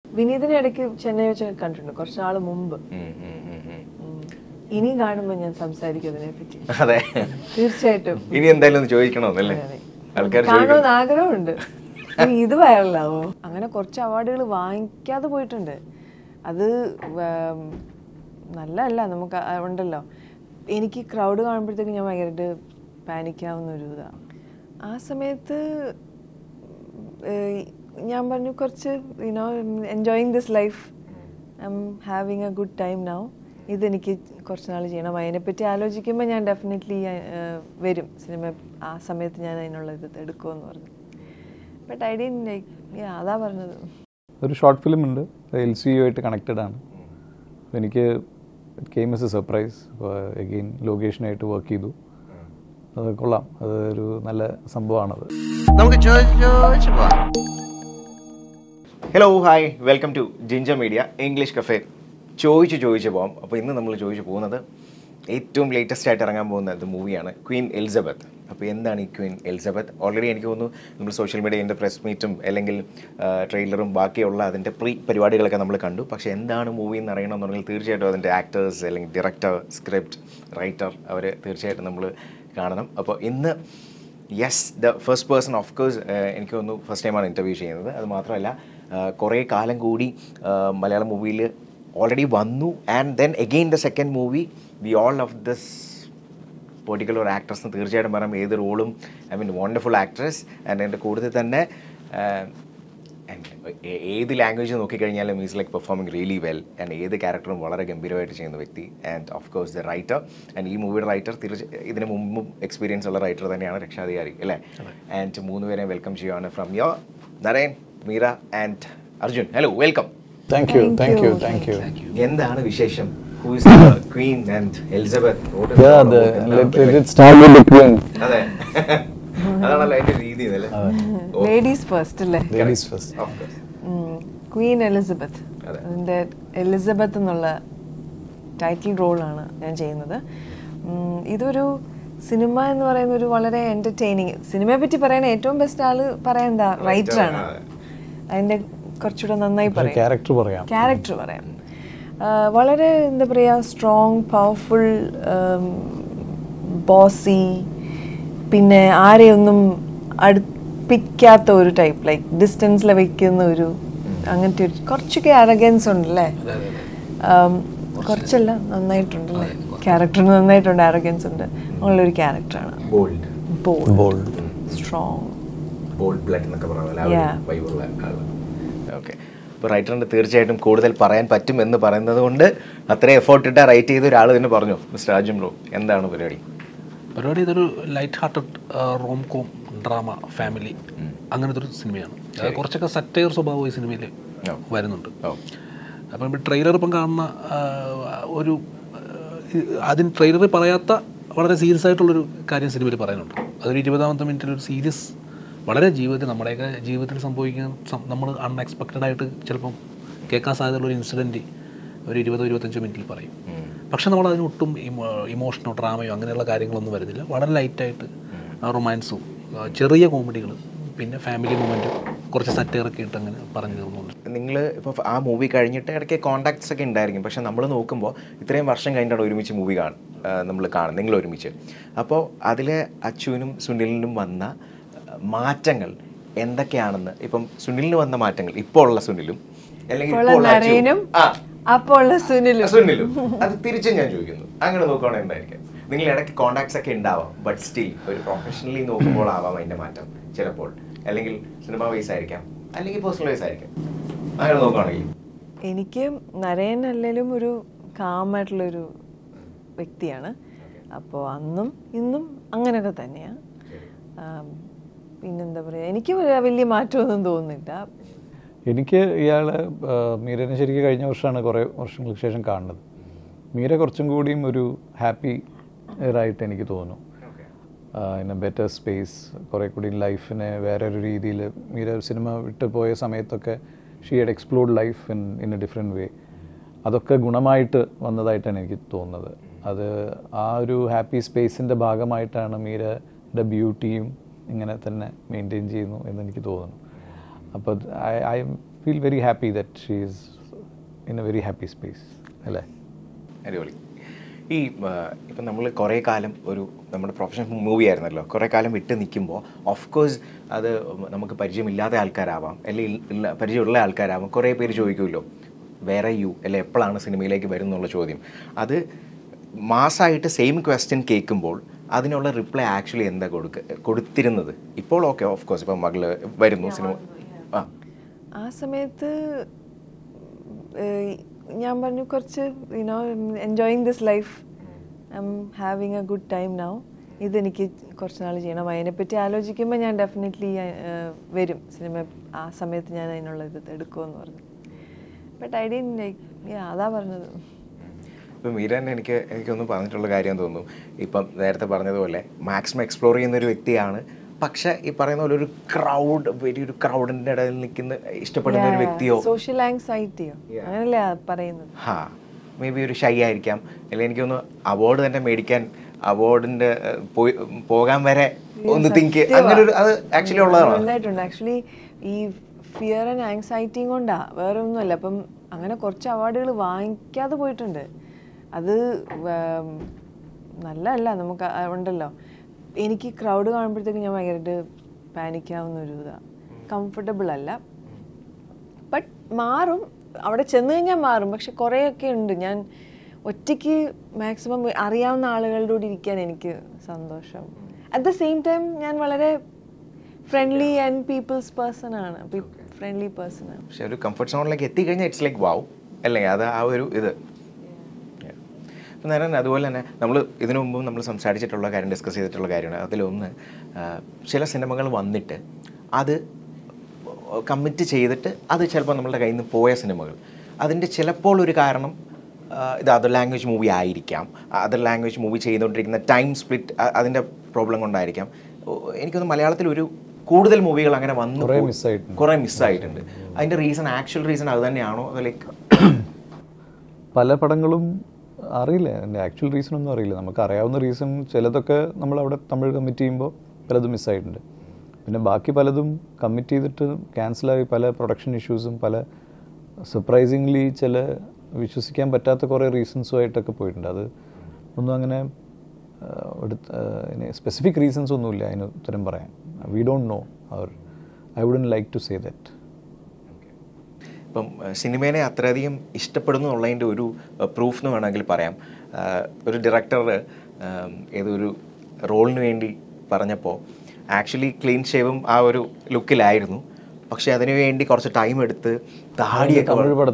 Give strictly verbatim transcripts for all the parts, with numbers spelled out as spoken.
വിനീതിനെ ഇടയ്ക്ക് ചെന്നൈ വെച്ച് കണ്ടിട്ടുണ്ട് കുറച്ച് നാൾ മുമ്പ്. ഇനി കാണുമ്പോൾ ഞാൻ സംസാരിക്കും അതിനെ പറ്റി. അതെ, തീർച്ചയായിട്ടും ഇനി എന്തായാലും ചോദിക്കണമെന്നല്ലേ ആൾക്കാർ കാണുമെന്ന് ആഗ്രഹമുണ്ട്. ഇത് വൈറലാവോ? അങ്ങനെ കുറച്ച് അവാർഡുകൾ വാങ്ങിക്കാതെ പോയിട്ടുണ്ട്. അത് നല്ലതല്ല. നമുക്ക് ഉണ്ടല്ലോ, എനിക്ക് ക്രൗഡ് കാണുമ്പോഴത്തേക്ക് ഞാൻ ഭയങ്കരമായിട്ട് പാനിക്കാവുന്ന ഒരു ഇതാണ്. ആ സമയത്ത് ഞാൻ പറഞ്ഞു കുറച്ച് you know enjoying this life, I'm having a good time now. ഇതെനിക്ക് കുറച്ച് നാൾ ചെയ്യണം. അതിനെപ്പറ്റി ആലോചിക്കുമ്പോൾ ഞാൻ ഡെഫിനറ്റ്ലി വരും സിനിമ. ആ സമയത്ത് ഞാൻ അതിനുള്ള ഇത് എടുക്കുമെന്ന് പറഞ്ഞു. ബട്ട് ഐ ഡിഡ്ന്റ് ലൈക്ക് അതാ പറഞ്ഞത്. ഒരു ഷോർട്ട് ഫിലിം ഉണ്ട്, എൽ സി യു ആയിട്ട് കണക്റ്റഡ് ആണ്. എനിക്ക് it came as a surprise. Again ലൊക്കേഷനായിട്ട് വർക്ക് ചെയ്തു. അത് കൊള്ളാം, അതൊരു നല്ല സംഭവമാണത്. Hello, hi, welcome to Ginger Media English cafe. ചോദിച്ചു ചോദിച്ചു പോകാം. അപ്പോൾ ഇന്ന് നമ്മൾ ചോദിച്ചു പോകുന്നത് ഏറ്റവും ലേറ്റസ്റ്റ് ആയിട്ട് ഇറങ്ങാൻ പോകുന്ന മൂവിയാണ് ക്വീൻ എലിസബത്ത്. അപ്പോൾ എന്താണ് ഈ ക്വീൻ എലിസബത്ത്? ഓൾറെഡി എനിക്ക് തോന്നുന്നു നമ്മൾ സോഷ്യൽ മീഡിയൻ്റെ പ്രസ് മീറ്റും അല്ലെങ്കിൽ ട്രെയിലറും ബാക്കിയുള്ള അതിൻ്റെ പ്രീ പരിപാടികളൊക്കെ നമ്മൾ കണ്ടു. പക്ഷേ എന്താണ് മൂവി എന്ന് അറിയണമെന്നുണ്ടെങ്കിൽ തീർച്ചയായിട്ടും അതിൻ്റെ ആക്ടേഴ്സ് അല്ലെങ്കിൽ ഡയറക്ടർ, സ്ക്രിപ്റ്റ് റൈറ്റർ അവർ തീർച്ചയായിട്ടും നമ്മൾ കാണണം. അപ്പോൾ ഇന്ന് yes the first person of course എനിക്ക് തോന്നുന്നു ഫസ്റ്റ് ടൈമാണ് ഇൻ്റർവ്യൂ ചെയ്യുന്നത്. അത് മാത്രമല്ല കുറേ കാലം കൂടി മലയാളം മൂവിയിൽ ഓൾറെഡി വന്നു. And then again the second movie we all of this particular actress എന്ന് തീർച്ചയായിട്ടും പറയാം. ഏത് റോളും I mean wonderful actress. And എൻ്റെ കൂടുതൽ തന്നെ ഏത് ലാംഗ്വേജ് നോക്കിക്കഴിഞ്ഞാലും is like performing really well. And ഏത് ക്യാരക്ടറും വളരെ ഗംഭീരമായിട്ട് ചെയ്യുന്ന വ്യക്തി. And of course the writer. And ഈ മൂവിയുടെ റൈറ്റർ തീർച്ച ഇതിന് മുമ്പും എക്സ്പീരിയൻസ് ഉള്ള റൈറ്റർ തന്നെയാണ് രക്ഷാധികാരി അല്ലേ? ആൻഡ് മൂന്ന് പേരെ വെൽക്കം ചെയ്യുകയാണ് from your Naren, Meera and Arjun. Hello, welcome. Thank you thank you thank you എന്താണ് വിശേഷം? Who is the Queen and Elizabeth? Yeah, the let it start with the Queen. അതെ, അതാണല്ലോ അതിന്റെ രീതി അല്ലേ? ലേഡീസ് ഫസ്റ്റ് അല്ലേ? Ladies first. Of course. Queen Elizabeth. അതിൻ്റെ Elizabeth എന്നുള്ള ടൈറ്റിൽ റോളാണ് ഞാൻ ചെയ്യുന്നത്. ഇതൊരു സിനിമ എന്ന് പറയുന്ന ഒരു വളരെ എൻ്റർടൈനിങ്, സിനിമയെ പറ്റി പറയാൻ ഏറ്റവും ബെസ്റ്റ് ആള് പറയേണ്ട റൈറ്ററാണ്. അതിൻ്റെ കുറച്ചുകൂടെ നന്നായി പറയാം, ക്യാരക്ടർ പറയാം ക്യാരക്ടർ പറയാം വളരെ എന്താ പറയുക, സ്ട്രോങ്, പവർഫുൾ, ബോസി, പിന്നെ ആരെയൊന്നും അടുപ്പിക്കാത്ത ഒരു ടൈപ്പ്, ലൈക്ക് ഡിസ്റ്റൻസിൽ വയ്ക്കുന്ന ഒരു അങ്ങനത്തെ ഒരു കുറച്ചൊക്കെ അറഗൻസ് ഉണ്ടല്ലേ? കുറച്ചല്ല, നന്നായിട്ടുണ്ടല്ലേ ക്യാരക്ടറിന്, നന്നായിട്ടുണ്ട്, അറഗൻസ് ഉണ്ട്, അങ്ങനെയുള്ളൊരു ക്യാരക്ടറാണ്. ബോൾഡ്, സ്ട്രോങ്, ബോൾഡ് ബ്ലഡ് എന്നൊക്കെ പറയുന്നത്. ഓക്കെ, ഇപ്പോൾ റൈറ്ററിന് തീർച്ചയായിട്ടും കൂടുതൽ പറയാൻ പറ്റും എന്ന് പറയുന്നത് കൊണ്ട് അത്രയും എഫേർട്ട് ഇട്ടാൽ റൈറ്റ് ചെയ്ത ഒരാൾ തന്നെ പറഞ്ഞു. മിസ്റ്റർ അർജുൻ ബ്രോ, എന്താണ് പരിപാടി? പരിപാടി ഇതൊരു light hearted rom com drama family അങ്ങനത്തെ ഒരു സിനിമയാണ്. കുറച്ചൊക്കെ സറ്റയർ സ്വഭാവം ഈ സിനിമയിൽ വരുന്നുണ്ട്. അപ്പം ഇപ്പോൾ ട്രെയിലർ ഇപ്പം കാണുന്ന ഒരു അതിന് ട്രെയിലറിൽ പറയാത്ത വളരെ സീരിയസ് ആയിട്ടുള്ളൊരു കാര്യം സിനിമയിൽ പറയുന്നുണ്ട്. അതൊരു ഇരുപതാമത്തെ മിനിറ്റിലൊരു സീരിയസ്, വളരെ ജീവിതത്തിൽ നമ്മുടെയൊക്കെ ജീവിതത്തിൽ സംഭവിക്കുന്ന നമ്മൾ അൺഎക്സ്പെക്റ്റഡ് ആയിട്ട് ചിലപ്പം കേൾക്കാൻ സാധ്യതയുള്ളൊരു ഇൻസിഡൻറ്റ് ഒരു ഇരുപതോ ഇരുപത്തഞ്ചോ മിനിറ്റിൽ പറയും. പക്ഷെ നമ്മൾ അതിനൊട്ടും ഇമോ ഇമോഷനോ ഡ്രാമയോ അങ്ങനെയുള്ള കാര്യങ്ങളൊന്നും വരുന്നില്ല. വളരെ ലൈറ്റായിട്ട് റൊമാൻസും ചെറിയ കോമഡികൾ പിന്നെ ഫാമിലി മൊമെൻറ്റും കുറച്ച് സറ്റയറൊക്കെ ഇട്ട് അങ്ങനെ പറഞ്ഞു തരുന്നുണ്ട്. നിങ്ങൾ ഇപ്പോൾ ആ മൂവി കഴിഞ്ഞിട്ട് ഇടയ്ക്ക് കോൺടാക്ട്സ് ഒക്കെ ഉണ്ടായിരിക്കും. പക്ഷെ നമ്മൾ നോക്കുമ്പോൾ ഇത്രയും വർഷം കഴിഞ്ഞിട്ടാണ് ഒരുമിച്ച് മൂവി കാണും നമ്മൾ കാണും നിങ്ങൾ ഒരുമിച്ച്. അപ്പോൾ അതിലെ അച്ചുവിനും സുനിലിനും വന്ന മാറ്റങ്ങൾ എന്തൊക്കെയാണെന്ന്, ഇപ്പം സുനിലിന് വന്ന മാറ്റങ്ങൾ ഇപ്പോൾ ഉള്ള സുനിലും അല്ലെങ്കിൽ സുനിലും അത് തിരിച്ചും ഞാൻ ചോദിക്കുന്നു. അങ്ങനെ നോക്കുകയാണെങ്കിൽ എന്തായിരിക്കും? നിങ്ങൾ ഇടയ്ക്ക് കോൺടാക്ട്സ് ഒക്കെ ഉണ്ടാവാം, ബട്ട് സ്റ്റിൽ ഒരു പ്രൊഫഷണലി നോക്കുമ്പോൾ ആവാം അതിൻ്റെ മാറ്റം ചിലപ്പോൾ. അല്ലെങ്കിൽ സിനിമ വൈസ് ആയിരിക്കാം, അല്ലെങ്കിൽ പേഴ്സണൽ വൈസ് ആയിരിക്കാം. അങ്ങനെ നോക്കുകയാണെങ്കിൽ എനിക്ക് നരേൻ അല്ലെങ്കിലും ഒരു കാമായിട്ടുള്ളൊരു വ്യക്തിയാണ്. അപ്പോൾ അന്നും ഇന്നും അങ്ങനെയൊക്കെ തന്നെയാണ്. പിന്നെന്താ പറയുക, എനിക്ക് വലിയ മാറ്റമൊന്നും തോന്നുന്നില്ല. എനിക്ക് ഇയാൾ മീരനെ ശരിക്കും കഴിഞ്ഞ വർഷമാണ് കുറേ വർഷങ്ങൾക്ക് ശേഷം കാണുന്നത്. മീര കുറച്ചും കൂടിയും ഒരു ഹാപ്പി ആയിട്ട് എനിക്ക് തോന്നുന്നു. ഇൻ എ ബെറ്റർ സ്പേസ്, കുറേ കൂടി ലൈഫിനെ വേറെ ഒരു രീതിയിൽ. മീര സിനിമ വിട്ട് പോയ സമയത്തൊക്കെ she had explored life in in a different way. അതൊക്കെ ഗുണമായിട്ട് വന്നതായിട്ടാണ് എനിക്ക് തോന്നുന്നത്. അത് ആ ഒരു ഹാപ്പി സ്പേസിൻ്റെ ഭാഗമായിട്ടാണ് മീരയുടെ ബ്യൂട്ടിയും ഇങ്ങനെ തന്നെ മെയിൻറ്റെയിൻ ചെയ്യുന്നു എന്നെനിക്ക് തോന്നുന്നു. അപ്പോൾ I I'm feel very happy that she is in a very happy space അല്ലേ. അടിപൊളി. ഈ ഇപ്പം നമ്മൾ കുറേ കാലം ഒരു നമ്മുടെ പ്രൊഫഷണൽ മൂവി ആയിരുന്നല്ലോ, കുറേ കാലം വിട്ട് നിൽക്കുമ്പോൾ ഓഫ് കോഴ്സ് അത് നമുക്ക് പരിചയമില്ലാത്ത ആൾക്കാരാവാം, അല്ലെങ്കിൽ പരിചയമുള്ള ആൾക്കാരാവാം, കുറേ പേര് ചോദിക്കുമല്ലോ വേറെ യു അല്ലെ എപ്പോഴാണ് സിനിമയിലേക്ക് വരുന്നുള്ള ചോദ്യം. അത് മാസമായിട്ട് സെയിം ക്വസ്റ്റ്യൻ കേൾക്കുമ്പോൾ അതിനുള്ള റിപ്ലൈ ആക്ച്വലി എന്താ കൊടുക്ക കൊടുത്തിരുന്നത്? ഇപ്പോൾ ഓക്കെ ഓഫ് കോഴ്സ് ഇപ്പം മകള് വരുന്നു സിനിമ. ആ ആ സമയത്ത് ഞാൻ പറഞ്ഞു കുറച്ച് you know enjoying this life, I'm having a good time now, ഇതെനിക്ക് കുറച്ച് നാൾ ചെയ്യണം. അതിനെപ്പറ്റി ആലോചിക്കുമ്പോൾ ഞാൻ ഡെഫിനറ്റ്ലി വരും സിനിമ, ആ സമയത്ത് ഞാൻ അതിനുള്ള ഇത് എടുക്കുമെന്ന് പറഞ്ഞു. ബട്ട് ഐ ഡിഡ്ന്റ് ലൈക്ക് അതാ പറഞ്ഞത്. ഇപ്പം മീരൻ എനിക്ക് എനിക്കൊന്നും പറഞ്ഞിട്ടുള്ള കാര്യം തോന്നുന്നു, ഇപ്പം നേരത്തെ പറഞ്ഞതുപോലെ മാക്സിമം എക്സ്പ്ലോർ ചെയ്യുന്ന ഒരു വ്യക്തിയാണ്. പക്ഷെ ഈ പറയുന്ന പോലെ ഒരു ക്രൗഡ്, വലിയൊരു ക്രൗഡിൻ്റെ ഇടയിൽ നിൽക്കുന്ന ഇഷ്ടപ്പെടുന്ന ഒരു വ്യക്തിയോ സോഷ്യൽ ആങ്സൈറ്റിയോ അങ്ങനല്ലേ പറയുന്നത്. ഹാ മേ ബി ഒരു ഷൈ ആയിരിക്കാം, അല്ലെങ്കിൽ എനിക്കൊന്ന് അവാർഡ് തന്നെ മേടിക്കാൻ അവാർഡിൻ്റെ പോയി പോകാൻ വരെ ഒന്ന് തിങ്ക് അങ്ങനെ ഒരു അത് ആക്ച്വലി ഉള്ളതാണ്. ഉണ്ടായിട്ടുണ്ട് ആക്ച്വലി. ഈ ഫിയർ ആൻഡ് ആങ്സൈറ്റിയും കൊണ്ടാ, വേറെ ഒന്നുമല്ല. അപ്പം അങ്ങനെ കുറച്ച് അവാർഡുകൾ വാങ്ങിക്കാതെ പോയിട്ടുണ്ട്. അത് നല്ലതല്ല. നമുക്ക് ഉണ്ടല്ലോ, എനിക്ക് ക്രൗഡ് കാണുമ്പോഴത്തേക്ക് ഞാൻ ഭയങ്കരമായിട്ട് പാനിക്കാവുന്ന ഒരു ഇതാണ്, കംഫർട്ടബിൾ അല്ല. ബട്ട് മാറും, അവിടെ ചെന്ന് കഴിഞ്ഞാൽ മാറും. പക്ഷെ കുറേയൊക്കെ ഉണ്ട്, ഞാൻ ഒറ്റയ്ക്ക് മാക്സിമം അറിയാവുന്ന ആളുകളുടെ കൂടെ ഇരിക്കാൻ എനിക്ക് സന്തോഷം. അറ്റ് ദ സെയിം ടൈം ഞാൻ വളരെ ഫ്രണ്ട്ലി ആൻഡ് പീപ്പിൾസ് പേഴ്സൺ ആണ്, ഫ്രണ്ട്ലി പേഴ്സൺ ആണ്. പക്ഷെ ഒരു കംഫർട്ട് സോണിലേക്ക് എത്തിക്കഴിഞ്ഞാൽ ഇറ്റ്സ് ലൈക്ക് വാവ് അല്ലേ, അത് ആ ഒരു ഇത്. അപ്പം നേരം അതുപോലെ തന്നെ നമ്മൾ ഇതിനു മുമ്പും നമ്മൾ സംസാരിച്ചിട്ടുള്ള കാര്യം, ഡിസ്കസ് ചെയ്തിട്ടുള്ള കാര്യമാണ്. അതിലൊന്ന് ചില സിനിമകൾ വന്നിട്ട് അത് കമ്മിറ്റ് ചെയ്തിട്ട് അത് ചിലപ്പോൾ നമ്മളുടെ കയ്യിൽ നിന്ന് പോയ സിനിമകൾ, അതിൻ്റെ ചിലപ്പോൾ ഒരു കാരണം ഇത് അതർ ലാംഗ്വേജ് മൂവി ആയിരിക്കാം. അതർ ലാംഗ്വേജ് മൂവി ചെയ്തുകൊണ്ടിരിക്കുന്ന ടൈം സ്പ്ലിറ്റ് അതിൻ്റെ പ്രോബ്ലം കൊണ്ടായിരിക്കാം. എനിക്കൊന്ന് മലയാളത്തിൽ ഒരു കൂടുതൽ മൂവികൾ അങ്ങനെ വന്നു കുറേ മിസ്സായിട്ടുണ്ട്. അതിൻ്റെ റീസൺ, ആക്ച്വൽ റീസൺ അത് തന്നെയാണോ? അത് ലൈക്ക് പല പടങ്ങളും അറിയില്ല, എൻ്റെ ആക്ച്വൽ റീസൺ ഒന്നും അറിയില്ല. നമുക്ക് അറിയാവുന്ന റീസൺ ചിലതൊക്കെ നമ്മൾ അവിടെ തമിഴ് കമ്മിറ്റ് ചെയ്യുമ്പോൾ പലതും മിസ്സായിട്ടുണ്ട്. പിന്നെ ബാക്കി പലതും കമ്മിറ്റ് ചെയ്തിട്ട് ക്യാൻസലായി, പല പ്രൊഡക്ഷൻ ഇഷ്യൂസും, പല സർപ്രൈസിംഗ്ലി ചില വിശ്വസിക്കാൻ പറ്റാത്ത കുറേ റീസൺസുമായിട്ടൊക്കെ പോയിട്ടുണ്ട്. അത് ഒന്നും അങ്ങനെ എടുത്ത് സ്പെസിഫിക് റീസൺസ് ഒന്നുമില്ല അതിന് ഉത്തരം പറയാൻ. വി ഡോണ്ട് നോ, അവർ I wouldn't like to say that. ഇപ്പം സിനിമേനെ അത്രയധികം ഇഷ്ടപ്പെടുന്നു എന്നുള്ളതിൻ്റെ ഒരു പ്രൂഫ് എന്ന് വേണമെങ്കിൽ പറയാം. ഒരു ഡയറക്ടർ ഏതൊരു റോളിന് വേണ്ടി പറഞ്ഞപ്പോൾ ആക്ച്വലി ക്ലീൻ ഷേവും ആ ഒരു ലുക്കിലായിരുന്നു. പക്ഷെ അതിനു വേണ്ടി കുറച്ച് ടൈം എടുത്ത് താടിയൊക്കെ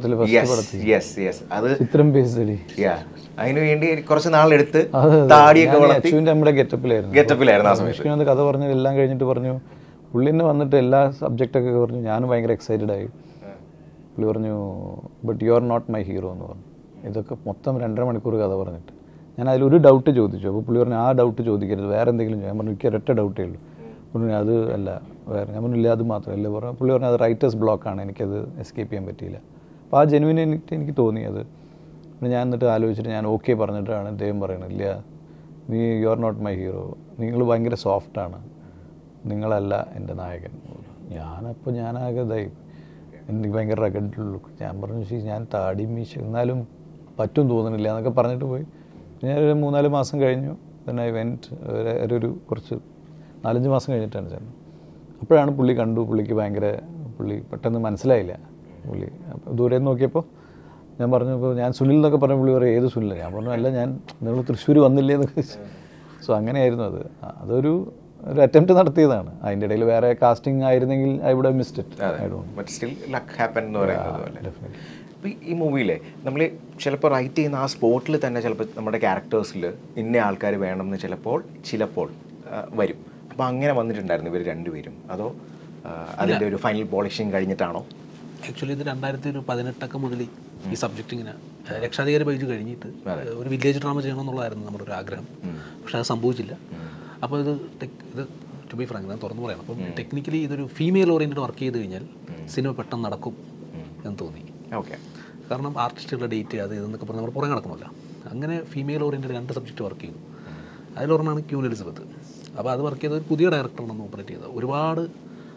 അത് അതിനു വേണ്ടി കുറച്ച് നാളെടുത്ത് താടിയൊക്കെ വളർത്തി ഗെറ്റപ്പിലായിരുന്നു ആ സമയത്ത്. കഥ പറഞ്ഞു എല്ലാം കഴിഞ്ഞിട്ട് പറഞ്ഞു, പുള്ളി തന്നെ വന്നിട്ട് എല്ലാ സബ്ജക്റ്റൊക്കെ പറഞ്ഞു. ഞാനും ഭയങ്കര എക്സൈറ്റഡ് ആയി. പുള്ളി പറഞ്ഞു but you are not my hero എന്ന് പറഞ്ഞു. ഇതൊക്കെ മൊത്തം രണ്ടര മണിക്കൂർ കഥ പറഞ്ഞിട്ട് ഞാൻ അതിലൊരു ഡൗട്ട് ചോദിച്ചു. അപ്പോൾ പുള്ളി പറഞ്ഞു ആ ഡൗട്ട് ചോദിക്കരുത്, വേറെ എന്തെങ്കിലും. ഞാൻ പറഞ്ഞു എനിക്ക് ഒരൊറ്റ ഡൗട്ടേ ഉള്ളൂ. പറഞ്ഞു അത് അല്ല വേറെ. ഞാൻ പറഞ്ഞില്ല അത് മാത്രമല്ല പറഞ്ഞു. പുള്ളി പറഞ്ഞു അത് റൈറ്റേഴ്സ് ബ്ലോക്കാണ്, എനിക്കത് എസ്കേപ്പ് ചെയ്യാൻ പറ്റിയില്ല. അപ്പോൾ ആ ജെനുവിൻ എനിക്ക് എനിക്ക് തോന്നി അത്. പിന്നെ ഞാൻ എന്നിട്ട് ആലോചിച്ചിട്ട് ഞാൻ ഓക്കെ പറഞ്ഞിട്ടാണ് അദ്ദേഹം പറയുന്നത് ഇല്ല നീ you are not my hero, നിങ്ങൾ ഭയങ്കര സോഫ്റ്റാണ്, നിങ്ങളല്ല എൻ്റെ നായകൻ. ഞാനപ്പോൾ ഞാനാകെ ഇതായി, എനിക്ക് ഭയങ്കര റഗഡുള്ളൂ. ഞാൻ പറഞ്ഞു ശരി ഞാൻ താടി മീശ എന്നാലും പറ്റും തോന്നുന്നില്ല എന്നൊക്കെ പറഞ്ഞിട്ട് പോയി. ഞാൻ ഒരു മൂന്നാല് മാസം കഴിഞ്ഞു. പിന്നെ ഐ വെൻറ്റ് ഒരു കുറച്ച് നാലഞ്ച് മാസം കഴിഞ്ഞിട്ടാണ് ചെന്നത്. അപ്പോഴാണ് പുള്ളി കണ്ടു. പുള്ളിക്ക് ഭയങ്കര പുള്ളി പെട്ടെന്ന് മനസ്സിലായില്ല. പുള്ളി ദൂരെ നോക്കിയപ്പോൾ ഞാൻ പറഞ്ഞു ഇപ്പോൾ ഞാൻ സുനിൽ എന്നൊക്കെ പറഞ്ഞു. പുള്ളി പറയും ഏത് സുനിൽ? ഞാൻ പറഞ്ഞു അല്ല ഞാൻ നിങ്ങൾ തൃശ്ശൂർ വന്നില്ലേ എന്നൊക്കെ. സോ അങ്ങനെയായിരുന്നു അത്. അതൊരു ഒരു അറ്റംപ്റ്റ് നടത്തിയതാണ്. അതിൻ്റെ ഇടയിൽ വേറെ കാസ്റ്റിംഗ് ആയിരുന്നെങ്കിൽ I would have missed it. I don't but still luck happen എന്ന് പറയുന്നത് പോലെ. അപ്പോൾ ഈ മൂവിയിലെ നമ്മൾ ചിലപ്പോൾ റൈറ്റ് ചെയ്യുന്ന ആ സ്പോട്ടിൽ തന്നെ ചിലപ്പോൾ നമ്മുടെ ക്യാരക്ടേഴ്സിൽ ഇന്ന ആൾക്കാർ വേണമെന്ന് ചിലപ്പോൾ ചിലപ്പോൾ വരും. അപ്പോൾ അങ്ങനെ വന്നിട്ടുണ്ടായിരുന്നു ഇവർ രണ്ടുപേരും, അതോ അതിൻ്റെ ഒരു ഫൈനൽ പോളിഷിങ് കഴിഞ്ഞിട്ടാണോ? ആക്ച്വലി ഇത് രണ്ടായിരത്തി ഒരു പതിനെട്ടൊക്കെ മുതൽ ഈ സബ്ജക്റ്റ് ഇങ്ങനെ രക്ഷാധികാരി പേജ് കഴിഞ്ഞിട്ട് ഒരു വില്ലേജ് ഡ്രാമ ചെയ്യണമെന്നുള്ളതായിരുന്നു നമ്മുടെ ഒരു ആഗ്രഹം. പക്ഷെ അത് സംഭവിച്ചില്ല. അപ്പോൾ ഇത് ടെക് ഇത് ടു ബി ഫ്രാങ്ക് ഞാൻ തുറന്നു പറയാം. അപ്പം ടെക്നിക്കലി ഇതൊരു ഫീമെയിൽ ഓറിയൻറ്റഡ് വർക്ക് ചെയ്ത് കഴിഞ്ഞാൽ സിനിമ പെട്ടെന്ന് നടക്കും എന്ന് തോന്നി. ഓക്കെ. കാരണം ആർട്ടിസ്റ്റുകളുടെ ഡേറ്റ് അത് ഇതെന്നൊക്കെ പറഞ്ഞാൽ നമ്മൾ പുറകെ നടക്കണമല്ല. അങ്ങനെ ഫീമെയിൽ ഓറിയൻറ്റഡ് രണ്ട് സബ്ജക്റ്റ് വർക്ക് ചെയ്തു. അതിലൊരെണ്ണമാണ് ക്യൂൻ എലിസബത്ത്. അപ്പോൾ അത് വർക്ക് ചെയ്തത് ഒരു പുതിയ ഡയറക്ടറാണെന്ന് ഓപ്പറേറ്റ് ചെയ്തത്. ഒരുപാട്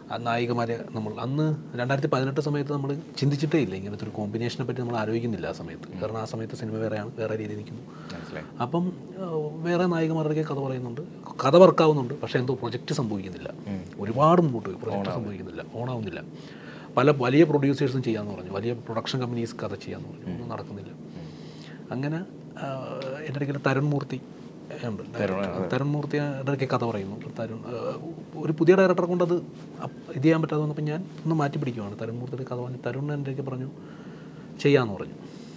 നായികമാരെ നമ്മൾ അന്ന് രണ്ടായിരത്തി പതിനെട്ട് സമയത്ത് നമ്മൾ ചിന്തിച്ചിട്ടേ ഇല്ല ഇങ്ങനത്തെ ഒരു കോമ്പിനേഷനെ പറ്റി നമ്മൾ ആലോചിക്കുന്നില്ല ആ സമയത്ത്. കാരണം ആ സമയത്ത് സിനിമ വേറെയാണ്, വേറെ രീതിയിൽ നിൽക്കുന്നു. അപ്പം വേറെ നായികമാരുടെ കഥ പറയുന്നുണ്ട്, കഥ വർക്കാവുന്നുണ്ട്, പക്ഷേ എന്തോ പ്രൊജക്റ്റ് സംഭവിക്കുന്നില്ല. ഒരുപാട് മുമ്പോട്ട് പോയി, പ്രൊജക്റ്റ് സംഭവിക്കുന്നില്ല, ഓണാവുന്നില്ല. പല വലിയ പ്രൊഡ്യൂസേഴ്സും ചെയ്യാമെന്ന് പറഞ്ഞു, വലിയ പ്രൊഡക്ഷൻ കമ്പനീസ് കഥ ചെയ്യാമെന്ന് പറഞ്ഞു, ഒന്നും നടക്കുന്നില്ല. അങ്ങനെ എൻ്റെ ഇടയ്ക്ക് തരുൺ മൂർത്തി ഉണ്ട്, തരുൺ മൂർത്തി ഇടയ്ക്ക് കഥ പറയുന്നു. തരുൺ ഒരു പുതിയ ഡയറക്ടറെ കൊണ്ട് അത് ഇത് ചെയ്യാൻ പറ്റാതെ വന്നപ്പോൾ ഞാൻ ഒന്ന് മാറ്റി പിടിക്കുവാണ്. തരുൺ മൂർത്തിയുടെ കഥ പറഞ്ഞു, തരുൺ എൻ്റെ അടുത്ത് പറഞ്ഞു ചെയ്യാമെന്ന് പറഞ്ഞു.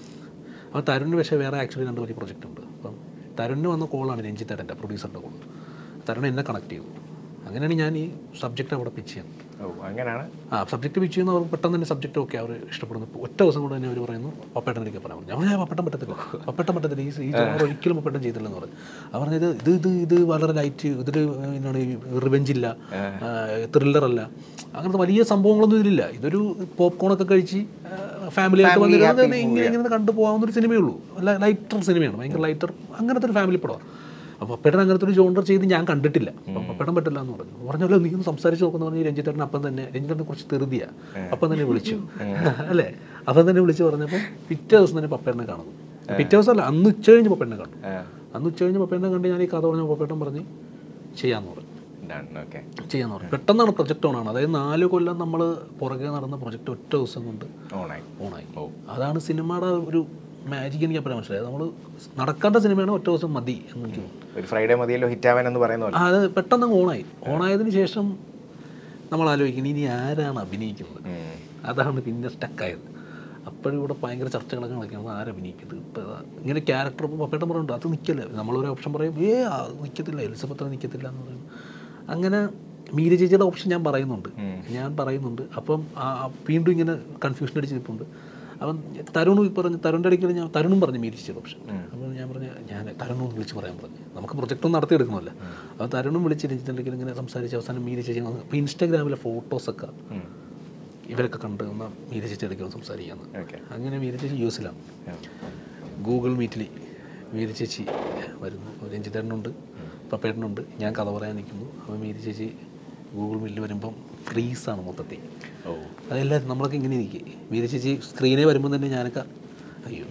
അപ്പോൾ തരുണിന് പക്ഷേ വേറെ ആക്ച്വലി രണ്ട് വലിയ പ്രൊജക്റ്റ് ഉണ്ട്. അപ്പം തരുണിന് വന്ന കോളാണ് രഞ്ജിത്തേട്ടൻ്റെ പ്രൊഡ്യൂസറിൻ്റെ കോൾ. തരുൺ എന്നെ കണക്ട് ചെയ്തു. അങ്ങനെയാണ് ഞാൻ ഈ സബ്ജക്റ്റ് അവിടെ പിച്ച് ചെയ്യുന്നത്. അങ്ങനെയാണ് ആ സബ്ജക്റ്റ് പിച്ച് ചെയ്യുന്ന അവർ പെട്ടെന്ന് തന്നെ സബ്ജക്റ്റ് ഒക്കെ അവർ ഇഷ്ടപ്പെടുന്നു. ഒറ്റ ദിവസം കൊണ്ട് തന്നെ അവർ പറയുന്നു പപ്പേട്ടനിലേക്ക് പറയാൻ പറഞ്ഞു. ഞാൻ പപ്പട്ടം പറ്റത്തില്ല, പപ്പട്ടം പറ്റത്തില്ല, ഈ ജോണർ ഒരിക്കലും പപ്പട്ടം ചെയ്തില്ലെന്ന് പറഞ്ഞു. അവർ പറഞ്ഞത് ഇത് ഇത് ഇത് വളരെ ലൈറ്റ്, ഇതിൽ എന്താണ് റിവെഞ്ചില്ല, ത്രില്ലറല്ല, അങ്ങനത്തെ വലിയ സംഭവങ്ങളൊന്നും ഇതിലില്ല. ഇതൊരു പോപ്കോണൊക്കെ കഴിച്ച് ഫാമിലിയായിട്ട് വന്നിട്ട് ഇങ്ങനെ ഇങ്ങനെ കണ്ടു പോകാവുന്നൊരു സിനിമയുള്ളൂ. ലൈറ്റർ സിനിമയാണ്, ഭയങ്കര ലൈറ്റർ, അങ്ങനത്തെ ഒരു ഫാമിലി പടമാണ്. അപ്പോൾ പപ്പേട്ടൻ അങ്ങനത്തെ ഒരു ജോണർ ചെയ്ത് ഞാൻ കണ്ടിട്ടില്ല, അപ്പം പപ്പേട്ടൻ പറ്റില്ല എന്ന് പറഞ്ഞു. പറഞ്ഞല്ലോ നീ ഒന്ന് സംസാരിച്ച് നോക്കുന്ന പറഞ്ഞ് രഞ്ജിത്തേട്ടൻ അപ്പം തന്നെ, രഞ്ജിത്തേട്ടനെ കുറിച്ച് തെറുതിയാ, അപ്പം തന്നെ വിളിച്ചു അല്ലേ, അപ്പം തന്നെ വിളിച്ച് പറഞ്ഞപ്പോൾ പിറ്റേ ദിവസം തന്നെ പപ്പേട്ടനെ കാണുന്നു. പിറ്റേ ദിവസം അല്ല, അന്ന് ഉച്ച കഴിഞ്ഞ് പപ്പേട്ടനെ കണ്ടു. അന്ന് ഉച്ച കഴിഞ്ഞ് പപ്പേട്ടനെ കണ്ട് ഞാൻ ഈ കഥ പറഞ്ഞ പപ്പേട്ടൻ പറഞ്ഞ് ചെയ്യാമെന്ന് പറഞ്ഞു. ചെയ്യാന്ന് പറഞ്ഞു. പെട്ടെന്നാണ് പ്രൊജക്റ്റ് ഓണാണ്. അതായത് നാല് കൊല്ലം നമ്മൾ പുറകെ നടന്ന പ്രൊജക്റ്റ് ഒറ്റ ദിവസം കൊണ്ട് ഓണായി ഓണായി അതാണ് സിനിമയുടെ ഒരു മാജിക്. എനിക്ക് അപ്പോഴാണ് മനസ്സിലായത് നമ്മൾ നടക്കേണ്ട സിനിമയാണ് ഒറ്റ ദിവസം മതി എന്ന് എനിക്ക് തോന്നുന്നു. ഒരു ഫ്രൈഡേ മതിയല്ലോ ഹിറ്റാവാനെന്ന് പറയുന്നത്. അത് പെട്ടെന്ന് ഓണായി. ഓണായതിനു ശേഷം നമ്മൾ ആലോചിക്കുന്നത് ഇനി ആരാണ് അഭിനയിക്കുന്നത്, അതാണ് പിന്നെ സ്റ്റക്കായത്. അപ്പോഴും ഇവിടെ ഭയങ്കര ചർച്ചകളൊക്കെ നടക്കുന്നത് ആരഭിനയിക്കുന്നത്. ഇപ്പോൾ ഇങ്ങനെ ക്യാരക്ടർ ഇപ്പോൾ പപ്പേട്ടൻ പറയുന്നുണ്ട്, അത് നിൽക്കില്ല. നമ്മളൊരു ഓപ്ഷൻ പറയും, ഏ അത് നിൽക്കത്തില്ല, എലിസബത്ത് നിൽക്കത്തില്ല എന്ന് പറയും. അങ്ങനെ മീര ചേച്ചിയുടെ ഓപ്ഷൻ ഞാൻ പറയുന്നുണ്ട് ഞാൻ പറയുന്നുണ്ട് അപ്പം വീണ്ടും ഇങ്ങനെ കൺഫ്യൂഷൻ അടിച്ച് നിൽപ്പുണ്ട്. അപ്പം തരുൺ പറഞ്ഞ്, തരുണിൻ്റെ ഇടയ്ക്ക് ഞാൻ തരുണും പറഞ്ഞു മീര ചേച്ചിയുടെ ഓപ്ഷൻ. അപ്പോൾ ഞാൻ പറഞ്ഞു ഞാൻ തരുണും വിളിച്ച് പറയാൻ പറഞ്ഞു, നമുക്ക് പ്രൊജക്റ്റൊന്നും നടത്തിയെടുക്കണമല്ലോ. അപ്പോൾ തരുണും വിളിച്ച് രഞ്ജിത്തിൻ്റെ ഇങ്ങനെ സംസാരിച്ച് അവസാനം മീര ചേച്ചി അപ്പോൾ ഇൻസ്റ്റാഗ്രാമിലെ ഫോട്ടോസൊക്കെ ഇവരൊക്കെ കണ്ട് എന്നാൽ മീര ചേച്ചി ഇടയ്ക്ക് സംസാരിക്കാമെന്ന്. അങ്ങനെ മീര ചേച്ചി യു എസിലാണ്. ഗൂഗിൾ മീറ്റിൽ മീര ചേച്ചി വരുന്നു, രഞ്ജിത്തേട്ടനുണ്ട്, പപ്പേട്ടനുണ്ട്, ഞാൻ കഥ പറയാൻ നിൽക്കുന്നു. അപ്പോൾ മീര ചേച്ചി ഗൂഗിൾ മീറ്റിൽ വരുമ്പം ഫ്രീസാണ് മൊത്തത്തിൽ. ഓ അതെല്ലാവരും നമ്മളൊക്കെ ഇങ്ങനെ നിൽക്കുക. മീര ചേച്ചി സ്ക്രീനിൽ വരുമ്പോൾ തന്നെ ഞാനൊക്കെ അയ്യോ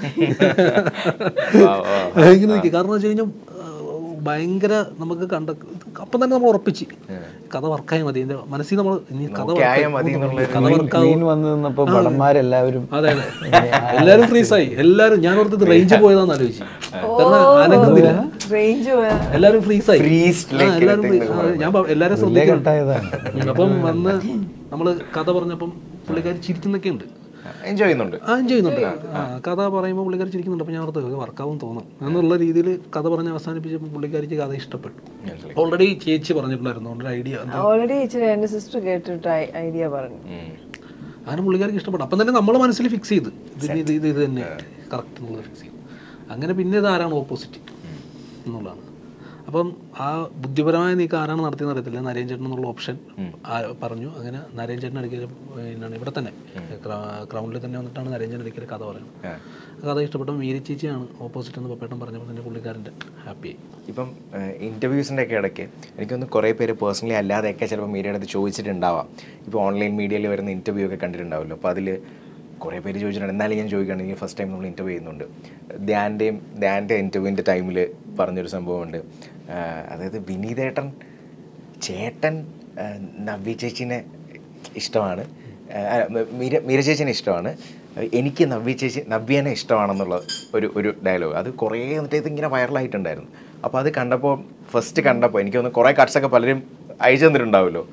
ഇങ്ങനെ നിൽക്കുക. കാരണം വെച്ച് കഴിഞ്ഞാൽ ഭയങ്കര നമുക്ക് കണ്ട അപ്പം തന്നെ നമ്മൾ ഉറപ്പിച്ച് കഥ വർക്കായി മതി. എൻ്റെ മനസ്സിൽ നമ്മൾ ഇനി കഥ കഥ വർക്കാവും. അതെ അതെ എല്ലാവരും ഫ്രീസായി. എല്ലാവരും ഞാൻ ഓർത്തത് റേഞ്ച് പോയതാന്ന് ആലോചിച്ചു. അനങ്ങുന്നില്ല, എല്ലാവരും ഫ്രീസായി. എല്ലാവരും ഞാൻ എല്ലാവരും ശ്രദ്ധിക്കും. അപ്പം വന്ന് നമ്മൾ കഥ പറഞ്ഞപ്പം പുള്ളിക്കാർ ചിരിക്കുന്നൊക്കെ ഉണ്ട്, എൻജോയ് ചെയ്യുന്നുണ്ട്. ആ എൻജോയ് ചെയ്യുന്നുണ്ട്. ആ കഥ പറയുമ്പോൾ പുള്ളിക്കാർ ചിരിക്കുന്നുണ്ട്. അപ്പോൾ ഞാൻ ഓർത്ത് വർക്കാവും തോന്നും എന്നുള്ള രീതിയിൽ കഥ പറഞ്ഞ് അവസാനിപ്പിച്ചപ്പോൾ പുള്ളിക്കാരിക്ക് കഥ ഇഷ്ടപ്പെട്ടു. ഓൾറെഡി ചേച്ചി പറഞ്ഞിട്ടുണ്ടായിരുന്നു ഓൾറെഡി ഐഡിയ ഓൾറെഡി എൻ്റെ സിസ്റ്റർ കേട്ടിട്ട് ഐഡിയ പറഞ്ഞു. അങ്ങനെ പുള്ളിക്കാർക്ക് ഇഷ്ടപ്പെട്ടു. അപ്പം തന്നെ നമ്മൾ മനസ്സിൽ ഫിക്സ് ചെയ്ത് ഇത് ഇത് ഇത് തന്നെ കറക്റ്റ് എന്നുള്ളത് ഫിക്സ് ചെയ്തു. അങ്ങനെ പിന്നെ ഇത് ആരാണ് ഓപ്പോസിറ്റ് എന്നുള്ളതാണ്. അപ്പം ആ ബുദ്ധിപരമായ നീക്കം ആരാണ് നടത്തിയെന്ന് അറിയത്തില്ല. നരേൻ ചേട്ടൻ എന്നുള്ള ഓപ്ഷൻ പറഞ്ഞു. അങ്ങനെ നരേൻ ചേട്ടൻ ഇടയ്ക്ക് എന്നാണ് ഇവിടെ തന്നെ ക്രൗണ്ടിൽ തന്നെ വന്നിട്ടാണ് നരേൻ ചേട്ടൻ ഇടയ്ക്ക് കഥ പറയുന്നത്. കഥ ഇഷ്ടപ്പെട്ട മീര ചേച്ചിയാണ് ഓപ്പോസിറ്റ് എന്ന് പപ്പേട്ടൻ പറഞ്ഞപ്പോൾ തന്നെ പുള്ളിക്കാരൻ്റെ ഹാപ്പിയായി. ഇപ്പം ഇൻ്റർവ്യൂസിൻ്റെ ഒക്കെ ഇടയ്ക്ക് എനിക്കൊന്ന് കുറേ പേര് പേഴ്സണലി അല്ലാതെയൊക്കെ ചിലപ്പോൾ മീഡിയയുടെ അടുത്ത് ചോദിച്ചിട്ടുണ്ടാവാം. ഇപ്പോൾ ഓൺലൈൻ മീഡിയയിൽ വരുന്ന ഇൻ്റർവ്യൂ ഒക്കെ കണ്ടിട്ടുണ്ടാവുമല്ലോ. അപ്പോൾ അതിൽ കുറേ പേര് ചോദിച്ചിട്ടുണ്ട്. എന്നാലും ഞാൻ ചോദിക്കുകയാണെങ്കിൽ ഫസ്റ്റ് ടൈം നമ്മൾ ഇൻ്റർവ്യൂ ചെയ്യുന്നുണ്ട്. ധ്യാൻ്റെയും ധ്യാൻ്റെ ഇൻ്റർവ്യൂവിൻ്റെ ടൈമിൽ പറഞ്ഞൊരു സംഭവമുണ്ട്. അതായത് വിനീതേട്ടൻ ചേട്ടൻ നവ്യ ചേച്ചീനെ ഇഷ്ടമാണ്, മീര മീര ചേച്ചീനെ ഇഷ്ടമാണ്, എനിക്ക് നവ്യ ചേച്ചി നവ്യനെ ഇഷ്ടമാണെന്നുള്ള ഒരു ഒരു ഡയലോഗ് അത് കുറേ എന്നിട്ട് ഇതിങ്ങനെ വൈറലായിട്ടുണ്ടായിരുന്നു. അപ്പോൾ അത് കണ്ടപ്പോൾ ഫസ്റ്റ് കണ്ടപ്പോൾ എനിക്ക് തോന്നുന്നു കുറേ കട്ട്സൊക്കെ പലരും അയച്ചു തന്നിട്ടുണ്ടാവുമല്ലോ.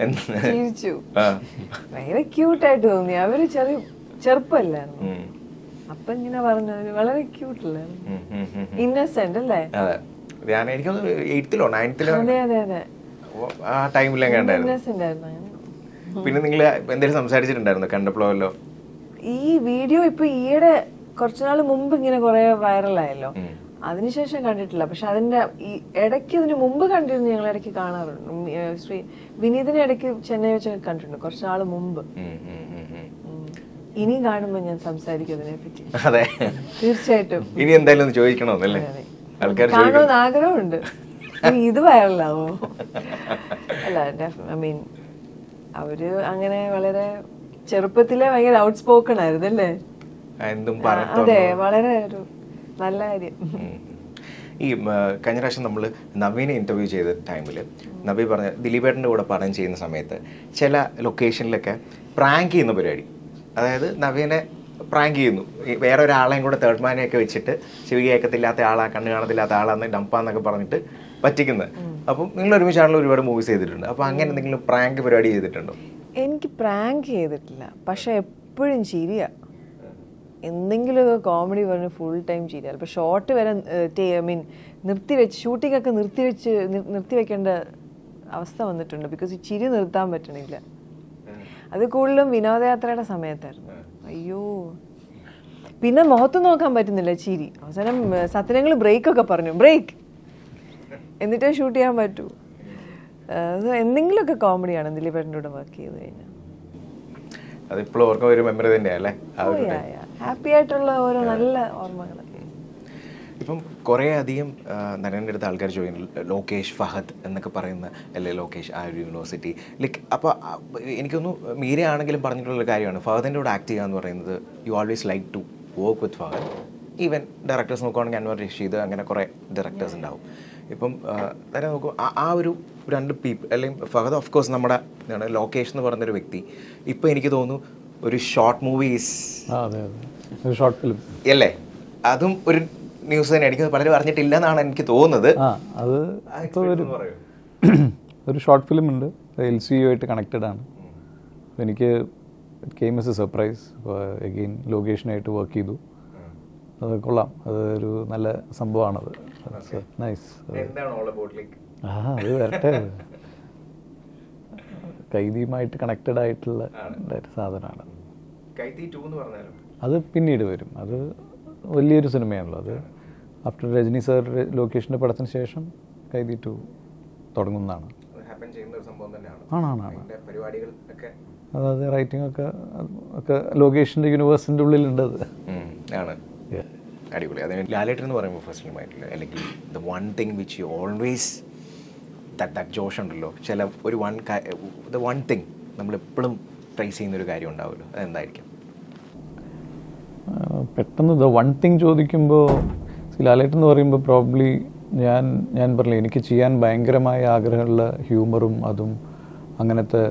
ഭയങ്കര ക്യൂട്ടായിട്ട് തോന്നി. അവര് ചെറിയ ചെറുപ്പല്ലായിരുന്നു, അപ്പൊ ഇങ്ങനെ പറഞ്ഞു വളരെ ക്യൂട്ടല്ലായിരുന്നു, ഇന്നസെന്റ് അല്ലേ? എനിക്കൊന്ന് എയ്ത്തിലോ നയൻത്തിലോ അതെ അതെ അതെ ആ ടൈമിലൊക്കെ ഉണ്ടായിരുന്നു. പിന്നെ നിങ്ങൾ എന്തെങ്കിലും സംസാരിച്ചിട്ടുണ്ടായിരുന്നു കണ്ടപ്പോഴല്ലോ? ഈ വീഡിയോ ഇപ്പൊ ഈയിടെ കുറച്ചുനാൾ മുമ്പ് ഇങ്ങനെ കുറെ വൈറലായല്ലോ, അതിനുശേഷം കണ്ടിട്ടില്ല. പക്ഷെ അതിന്റെ ഈ ഇടയ്ക്ക് ഇതിന് മുമ്പ് കണ്ടിരുന്നു, ഞങ്ങൾ ഇടയ്ക്ക് കാണാറുണ്ട്. ശ്രീ വിനീതിനെ ഇടയ്ക്ക് ചെന്നൈ വെച്ച് കണ്ടിട്ടുണ്ട് കുറച്ച് നാൾ മുമ്പ്. ഇനി കാണുമ്പോ ഞാൻ സംസാരിക്കും അതിനെ പറ്റി. അതെ തീർച്ചയായിട്ടും ഇനി എന്തായാലും ചോദിക്കണമെന്നല്ലേ ആൾക്കാർ കാണുമെന്ന് ആഗ്രഹമുണ്ട്. ഇത് വൈറലാവോ? അല്ല ഐ മീൻ അവര് അങ്ങനെ വളരെ ചെറുപ്പത്തിലെ ഭയങ്കര ഔട്ട് സ്പോക്കൺ ആയിരുന്നു അല്ലേ? എന്തും അതെ, വളരെ ഒരു നല്ല കാര്യം. ഈ കഴിഞ്ഞ പ്രാവശ്യം നമ്മൾ നവീനെ ഇൻ്റർവ്യൂ ചെയ്ത ടൈമിൽ നവീ പറഞ്ഞ ദിലീപേട്ടൻ്റെ കൂടെ പഠനം ചെയ്യുന്ന സമയത്ത് ചില ലൊക്കേഷനിലൊക്കെ പ്രാങ്ക് ചെയ്യുന്ന പരിപാടി, അതായത് നവീനെ പ്രാങ്ക് ചെയ്യുന്നു, വേറെ ഒരാളെയും കൂടെ തേർഡ് മാനെയൊക്കെ വെച്ചിട്ട് ചെവി കേൾക്കത്തില്ലാത്ത ആളാ, കണ്ണ് കാണത്തില്ലാത്ത ആളാന്ന് ഡംപാന്നൊക്കെ പറഞ്ഞിട്ട് പറ്റിക്കുന്നത്. അപ്പം നിങ്ങൾ ഒരുമിച്ചാണല്ലോ ഒരുപാട് മൂവീസ് ചെയ്തിട്ടുണ്ട്. അപ്പോൾ അങ്ങനെ എന്തെങ്കിലും പ്രാങ്ക് പരിപാടി ചെയ്തിട്ടുണ്ടോ? എനിക്ക് പ്രാങ്ക് ചെയ്തിട്ടില്ല, പക്ഷെ എപ്പോഴും ചിരിയാ. എന്തെങ്കിലുമൊക്കെ കോമഡി പറഞ്ഞ് ഫുൾ ടൈം ചിരിയാ. ഇപ്പോൾ ഷോർട്ട് വരെ ഐ മീൻ നിർത്തി വെച്ച് ഷൂട്ടിംഗ് ഒക്കെ നിർത്തി വെച്ച് നിർത്തി വെക്കേണ്ട അവസ്ഥ വന്നിട്ടുണ്ട്. ബിക്കോസ് ഈ ചിരി നിർത്താൻ പറ്റണില്ല. അത് കൂടുതലും വിനോദയാത്രയുടെ സമയത്തായിരുന്നു. അയ്യോ, പിന്നെ മുഖത്ത് നോക്കാൻ പറ്റുന്നില്ല ചിരി. അവസാനം സത്യനങ്ങൾ ബ്രേക്കൊക്കെ പറഞ്ഞു, ബ്രേക്ക്, എന്നിട്ടേ ഷൂട്ട് ചെയ്യാൻ പറ്റൂ. എന്തെങ്കിലുമൊക്കെ കോമഡിയാണ് ദിലീപേട്ടൻ്റെ കൂടെ വർക്ക് ചെയ്ത് കഴിഞ്ഞാൽ. അതിപ്പോഴും ഓർക്കാൻ ഒരു മെമ്മറി തന്നെയല്ലേ? ഹാപ്പി ആയിട്ടുള്ള ഓരോ നല്ല ഓർമ്മകളൊക്കെ. ഇപ്പം കുറേ അധികം നടൻ്റെ അടുത്ത് ആൾക്കാർ ചോദിക്കുന്നു, ലോകേഷ്, ഫഹദ് എന്നൊക്കെ പറയുന്ന അല്ലേ ലോകേഷ് ആ ഒരു യൂണിവേഴ്സിറ്റി ലൈക്ക്. അപ്പോൾ എനിക്കൊന്നു മീര ആണെങ്കിലും പറഞ്ഞിട്ടുള്ള കാര്യമാണ്, ഫഹദിൻ്റെ കൂടെ ആക്ട് ചെയ്യുക എന്ന് പറയുന്നത് you always like to work with Fahadh. Even directors നോക്കുവാണെങ്കിൽ അൻവർ റഷീദ്, അങ്ങനെ കുറേ ഡയറക്ടേഴ്സ് ഉണ്ടാവും. ഇപ്പം തന്നെ നോക്കൂ, ആ ഒരു രണ്ട് പീപ്പിൾ അല്ലെങ്കിൽ ഫഹദ് ഓഫ് കോഴ്സ് നമ്മുടെ എന്താണ് ലോകേഷ് എന്ന് പറഞ്ഞൊരു വ്യക്തി. ഇപ്പം എനിക്ക് തോന്നുന്നു ഒരു ഷോർട്ട് മൂവീസ് ഷോർട്ട് ഫിലിം അല്ലേ, അതും ഒരു ന്യൂസ് തന്നെ. എനിക്ക് പലരും അറിഞ്ഞിട്ടില്ല എന്നാണ് എനിക്ക് തോന്നുന്നത്. ആ അത് ഇപ്പോൾ ഒരു ഒരു ഷോർട്ട് ഫിലിം ഉണ്ട്, എൽ സി യു ആയിട്ട് കണക്റ്റഡ് ആണ്. എനിക്ക് it came as a surprise. അപ്പോൾ എഗെയിൻ ലോകേഷനായിട്ട് വർക്ക് ചെയ്തു. അത് കൊള്ളാം, അത് ഒരു നല്ല സംഭവമാണത്. നൈസ്. ആ അത് വരട്ടെ, കൈദിയുമായിട്ട് കണക്റ്റഡ് ആയിട്ടുള്ള സാധനമാണ്. അത് പിന്നീട് വരും. അത് വലിയൊരു സിനിമയാണല്ലോ. അത് ആഫ്റ്റർ രജനി സാർ ലോകേഷിൻ്റെ പടത്തിന് ശേഷം കൈദി ടു തുടങ്ങുന്നതാണ്. ആണാണ്. അതായത് റൈറ്റിംഗ് ഒക്കെ ഒക്കെ ലോകേഷിൻ്റെ യൂണിവേഴ്സിൻ്റെ ഉള്ളിലുണ്ട്. അത് ആണ് അടിപൊളി. അതെ, ലാലേട്ടൻ എന്ന് പറയുമ്പോൾ ഫസ്റ്റ് മൈൻഡിൽ അല്ലെങ്കിൽ the one thing which you always that that ജോഷ് ഉണ്ടല്ലോ, ചില ഒരു വൺ ദ വൺ തിങ് നമ്മളെപ്പോഴും ട്രൈ ചെയ്യുന്നൊരു കാര്യം ഉണ്ടാവുമല്ലോ, അതെന്തായിരിക്കും? പെട്ടെന്ന് ദ വൺ തിങ് ചോദിക്കുമ്പോൾ ലാലേട്ടൻ എന്ന് പറയുമ്പോൾ പ്രോബ്ലി ഞാൻ ഞാൻ പറഞ്ഞില്ല, എനിക്ക് ചെയ്യാൻ ഭയങ്കരമായ ആഗ്രഹമുള്ള ഹ്യൂമറും അതും അങ്ങനത്തെ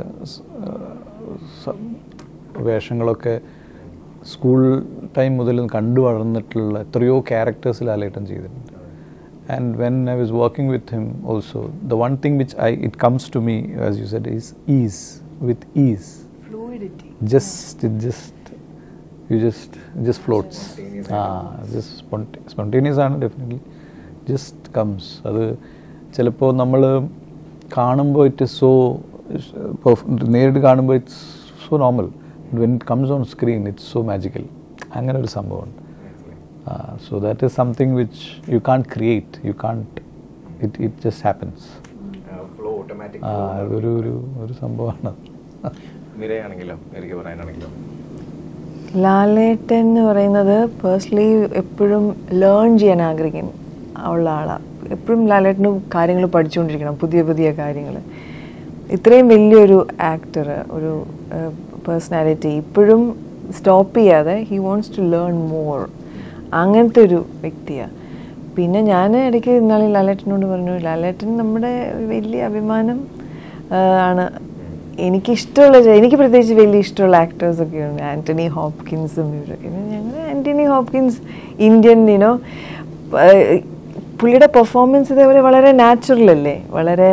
വേഷങ്ങളൊക്കെ സ്കൂൾ ടൈം മുതൽ കണ്ടു വളർന്നിട്ടുള്ള എത്രയോ ക്യാരക്ടേഴ്സ് ലാലേട്ടൻ ചെയ്തിട്ടുണ്ട്. And when I was working with him also the one thing which I it comes to me as you said is is with ease just it just you just just floats. ആ just സ്പോണ്ടി spontaneous ആണ് definitely, just comes. അത് ചിലപ്പോൾ നമ്മൾ കാണുമ്പോൾ it is so നേരിട്ട് കാണുമ്പോൾ it's so normal, when it comes on screen it's so magical. അങ്ങനെ ഒരു സംഭവമുണ്ട്. So that is something which you can't create, you can't, it it just happens. Flow automatic. ആ ഒരു ഒരു ഒരു സംഭവമാണ്. മിരയാണെങ്കിലോ എനിക്ക് പറയാനാണെങ്കിലോ ലാലേട്ടൻ എന്ന് പറയുന്നത് പേഴ്സണലി എപ്പോഴും ലേൺ ചെയ്യാൻ ആഗ്രഹിക്കും ഉള്ള ആളാണ്. എപ്പോഴും ലാലേട്ടന് കാര്യങ്ങൾ പഠിച്ചുകൊണ്ടിരിക്കണം, പുതിയ പുതിയ കാര്യങ്ങൾ. ഇത്രയും വലിയൊരു ആക്ടർ, ഒരു പേഴ്സണാലിറ്റി ഇപ്പോഴും സ്റ്റോപ്പ് ചെയ്യാതെ he wants to learn more, അങ്ങനത്തെ ഒരു വ്യക്തിയാണ്. പിന്നെ ഞാൻ ഇടയ്ക്ക് ഇന്നാളിൽ ലാലേട്ടനോട് പറഞ്ഞു, ലാലേട്ടൻ നമ്മുടെ വലിയ അഭിമാനം ആണ്. എനിക്കിഷ്ടമുള്ള, എനിക്ക് പ്രത്യേകിച്ച് വലിയ ഇഷ്ടമുള്ള ആക്ടേഴ്സൊക്കെ ഉണ്ട്, ആൻ്റണി ഹോപ്കിൻസും ഇവരൊക്കെ. ഞങ്ങൾ ആൻ്റണി ഹോപ്കിൻസ് ഇന്ത്യൻ യുനോ, പുള്ളിയുടെ പെർഫോമൻസ് ഇതേപോലെ വളരെ നാച്ചുറൽ അല്ലേ, വളരെ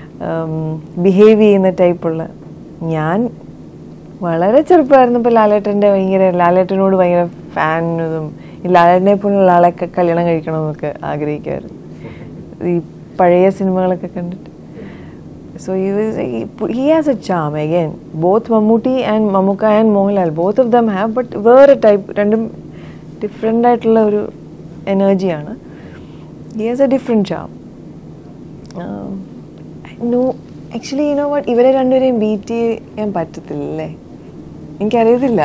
ബിഹേവ് ചെയ്യുന്ന ടൈപ്പുള്ള. ഞാൻ വളരെ ചെറുപ്പമായിരുന്നപ്പോൾ ലാലേട്ടൻ്റെ ഭയങ്കര ലാലേട്ടനോട് ഭയങ്കര ഫാനും ഈ ലാലേട്ടനെ പോലുള്ള ആളെയൊക്കെ കല്യാണം കഴിക്കണമെന്നൊക്കെ ആഗ്രഹിക്കുമായിരുന്നു, ഈ പഴയ സിനിമകളൊക്കെ കണ്ടിട്ട്. So he was he has a charm again. Both Mammootty and Mammookka and Mohanlal, both of them have, but വേറെ ടൈപ്പ്, രണ്ടും ഡിഫറെൻ്റ് ആയിട്ടുള്ള ഒരു എനർജിയാണ്. he has a different charm. um, no actually you know what, ഇവരെ രണ്ടുപേരെയും beat ചെയ്യാൻ പറ്റത്തില്ലല്ലേ, എനിക്കറിയത്തില്ല.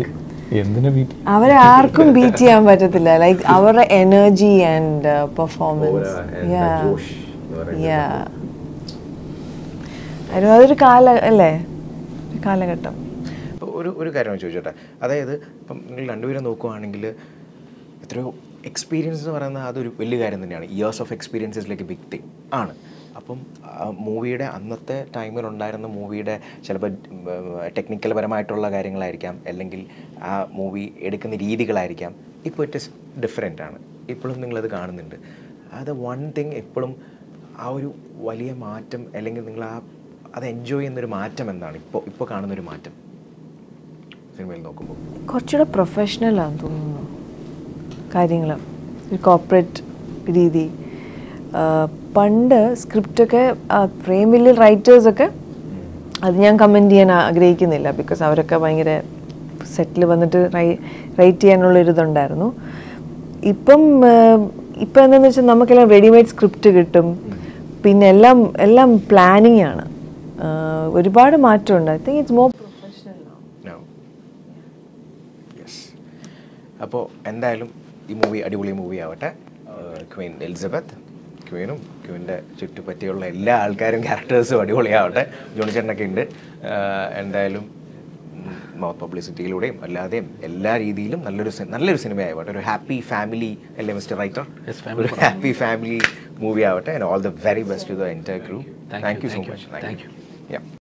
അവരെ ആർക്കും ബീറ്റ് ചെയ്യാൻ പറ്റത്തില്ല, ലൈക്ക് അവരുടെ energy and performance. Yeah yeah അതൊരു കാല അല്ലേ, കാലഘട്ടം. അപ്പോൾ ഒരു ഒരു കാര്യം ചോദിച്ചോട്ടെ, അതായത് ഇപ്പം നിങ്ങൾ രണ്ടുപേരും നോക്കുവാണെങ്കിൽ എത്രയോ എക്സ്പീരിയൻസ് എന്ന് പറയുന്നത് അതൊരു വലിയ കാര്യം തന്നെയാണ്. Years of experience like a big thing ആണ്. അപ്പം മൂവിയുടെ അന്നത്തെ ടൈമിലുണ്ടായിരുന്ന മൂവിയുടെ ചിലപ്പോൾ ടെക്നിക്കൽ പരമായിട്ടുള്ള കാര്യങ്ങളായിരിക്കാം, അല്ലെങ്കിൽ ആ മൂവി എടുക്കുന്ന രീതികളായിരിക്കാം. ഇപ്പോൾ ഇറ്റ് ഇസ് ഡിഫറെൻ്റ് ആണ്. ഇപ്പോഴും നിങ്ങളത് കാണുന്നുണ്ട്. അത് വൺ തിങ് എപ്പോഴും ആ ഒരു വലിയ മാറ്റം, അല്ലെങ്കിൽ നിങ്ങൾ ആ അത് എൻജോയ് ചെയ്യുന്നൊരു മാറ്റം എന്താണ് ഇപ്പോൾ ഇപ്പോൾ കാണുന്നൊരു മാറ്റം സിനിമയിൽ നോക്കുമ്പോൾ? കുറച്ചുകൂടെ പ്രൊഫഷണലാണെന്ന് തോന്നുന്നു കാര്യങ്ങൾ, ഒരു കോർപ്പറേറ്റ് രീതി. പണ്ട് സ്ക്രിപ്റ്റൊക്കെ ഫ്രെയിമിൽ റൈറ്റേഴ്സൊക്കെ അത് ഞാൻ കമൻറ്റ് ചെയ്യാൻ ആഗ്രഹിക്കുന്നില്ല, ബിക്കോസ് അവരൊക്കെ ഭയങ്കര സെറ്റിൽ വന്നിട്ട് റൈ റൈറ്റ് ചെയ്യാനുള്ളൊരിതുണ്ടായിരുന്നു. ഇപ്പം ഇപ്പം എന്താണെന്ന് വെച്ചാൽ നമുക്കെല്ലാം റെഡിമെയ്ഡ് സ്ക്രിപ്റ്റ് കിട്ടും, പിന്നെ എല്ലാം എല്ലാം പ്ലാനിങ് ആണ്. ഒരുപാട് മാറ്റമുണ്ട്. I think it's more professional now. Yes. അപ്പോൾ എന്തായാലും ഈ മൂവി അടിപൊളി മൂവി ആവട്ടെ. ക്വീൻ എലിസബത്ത്, ക്വീനും ക്വീൻ്റെ ചുറ്റുപറ്റിയുള്ള എല്ലാ ആൾക്കാരും ക്യാരക്ടേഴ്സും അടിപൊളിയാവട്ടെ. ജോണിച്ചേട്ടനൊക്കെ ഉണ്ട്. എന്തായാലും മൗത്ത് പബ്ലിസിറ്റിയിലൂടെയും അല്ലാതെയും എല്ലാ രീതിയിലും നല്ലൊരു നല്ലൊരു സിനിമയാവട്ടെ. ഒരു ഹാപ്പി ഫാമിലി അല്ലേ മിസ്റ്റർ റൈറ്റർ? ഒരു ഹാപ്പി ഫാമിലി മൂവി ആവട്ടെ. And all the very best to the entire crew. Thank you so much. Thank U.